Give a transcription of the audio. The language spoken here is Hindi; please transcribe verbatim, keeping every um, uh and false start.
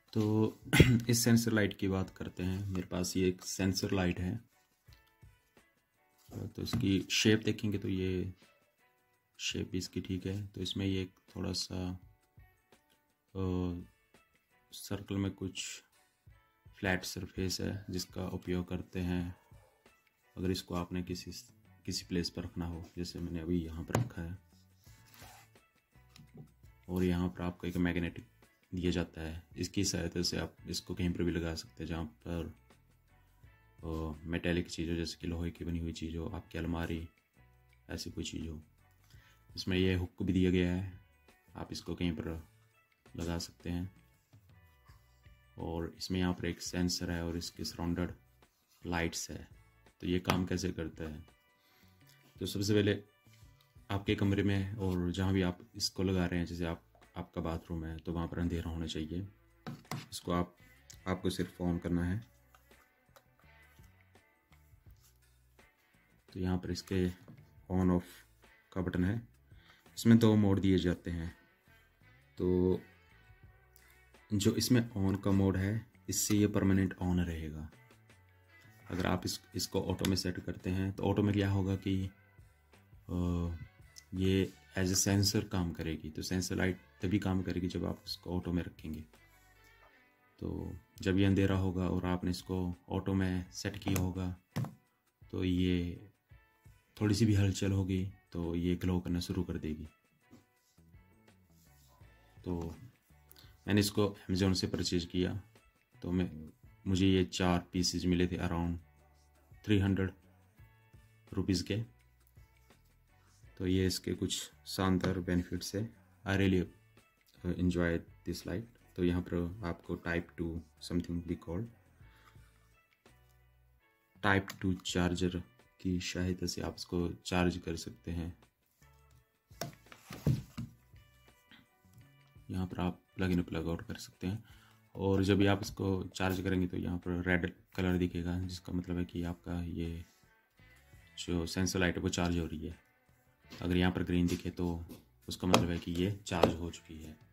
तो इस सेंसर लाइट की बात करते हैं। मेरे पास ये एक सेंसर लाइट है। तो इसकी शेप देखेंगे तो ये शेप भी इसकी ठीक है। तो इसमें ये थोड़ा सा सर्कल में कुछ फ्लैट सरफेस है जिसका उपयोग करते हैं अगर इसको आपने किसी किसी प्लेस पर रखना हो, जैसे मैंने अभी यहाँ पर रखा है। और यहाँ पर आपको एक मैग्नेटिक दिया जाता है, इसकी सहायता से आप इसको कहीं पर भी लगा सकते हैं जहाँ पर मेटेलिक चीज़ हो, जैसे कि लोहे की बनी हुई चीज़ हो, आपकी अलमारी, ऐसी कोई चीज़ हो। इसमें यह हुक भी दिया गया है, आप इसको कहीं पर लगा सकते हैं। और इसमें यहाँ पर एक सेंसर है और इसके सराउंडेड लाइट्स है। तो ये काम कैसे करता है, तो सबसे पहले आपके कमरे में और जहाँ भी आप इसको लगा रहे हैं, जैसे आप आपका बाथरूम है तो वहाँ पर अंधेरा होना चाहिए। इसको आप आपको सिर्फ ऑन करना है। तो यहाँ पर इसके ऑन ऑफ का बटन है। इसमें दो मोड दिए जाते हैं। तो जो इसमें ऑन का मोड है, इससे ये परमानेंट ऑन रहेगा। अगर आप इस इसको ऑटो में सेट करते हैं तो ऑटो में क्या होगा कि आ, ये एज ए सेंसर काम करेगी। तो सेंसर लाइट तभी काम करेगी जब आप इसको ऑटो में रखेंगे। तो जब ये अंधेरा होगा और आपने इसको ऑटो में सेट किया होगा तो ये थोड़ी सी भी हलचल होगी तो ये ग्लो करना शुरू कर देगी। तो मैंने इसको अमेज़ोन से परचेज किया। तो मैं मुझे ये चार पीसेज मिले थे अराउंड थ्री हंड्रेड रुपीज़ के। तो ये इसके कुछ शानदार बेनिफिट्स है। I really enjoy this light. तो यहाँ पर आपको टाइप टू समथिंग भी कॉल्ड टाइप टू चार्जर की सहायता से आप इसको चार्ज कर सकते हैं। यहाँ पर आप प्लग इन प्लग आउट कर सकते हैं। और जब भी आप इसको चार्ज करेंगे तो यहाँ पर रेड कलर दिखेगा, जिसका मतलब है कि आपका ये जो सेंसर लाइट है वो चार्ज हो रही है। अगर यहाँ पर ग्रीन दिखे तो उसका मतलब है कि ये चार्ज हो चुकी है।